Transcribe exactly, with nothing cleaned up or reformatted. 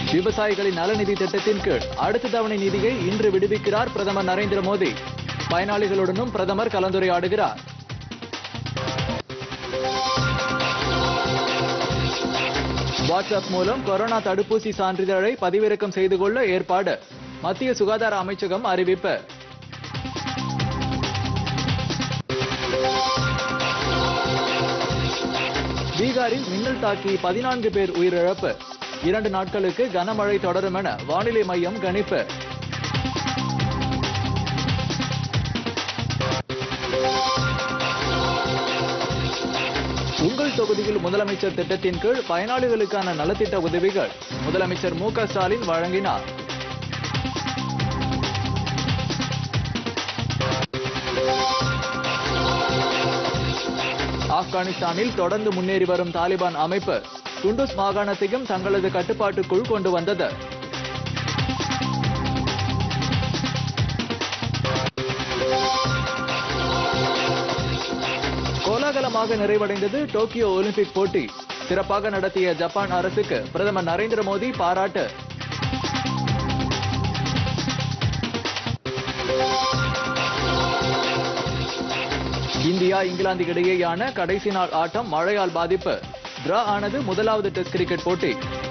விவசாயிகளின் நலநிதி திட்டத்தின் கீழ் அடுத்த தவணை நிதியை இன்று விடுவிக்கிறார் பிரதமர் நரேந்திர மோடி. பயனாளிகளுடனும் பிரதமர் கலந்துரையாடுகிறார். வாட்ஸ்அப் மூலம் கொரோனா தடுப்பூசி சான்றிதழை பதிவிறக்கம் செய்து கொள்ள ஏற்பாடு. மத்திய சுகாதார அமைச்சகம் அறிவிப்பு. பீகாரில் மின்னல் தாக்கி பதினான்கு பேர் உயிரிழப்பு. இரண்டு நாட்களுக்கு கனமழை தொடரும் என வானிலை மையம் கணிப்பு. உங்கள் தொகுதியில் முதலமைச்சர் திட்டத்தின் கீழ் பயனாளிகளுக்கான நலத்திட்ட உதவிகள் முதலமைச்சர் மு க ஸ்டாலின் வழங்கினார். ஆப்கானிஸ்தானில் தொடர்ந்து முன்னேறி வரும் தாலிபான் அமைப்பு குண்டூஸ் மாகாணத்தையும் தங்களது கட்டுப்பாட்டுக்குள் கொண்டு வந்தது. கோலாகலமாக நிறைவடைந்தது டோக்கியோ ஒலிம்பிக் போட்டி. சிறப்பாக நடத்திய ஜப்பான் அரசுக்கு பிரதமர் நரேந்திர மோடி பாராட்டு. இந்தியா இங்கிலாந்து இடையேயான கடைசி நாள் ஆட்டம் மழையால் பாதிப்பு. டிரா ஆனது முதலாவது டெஸ்ட் கிரிக்கெட் போட்டி.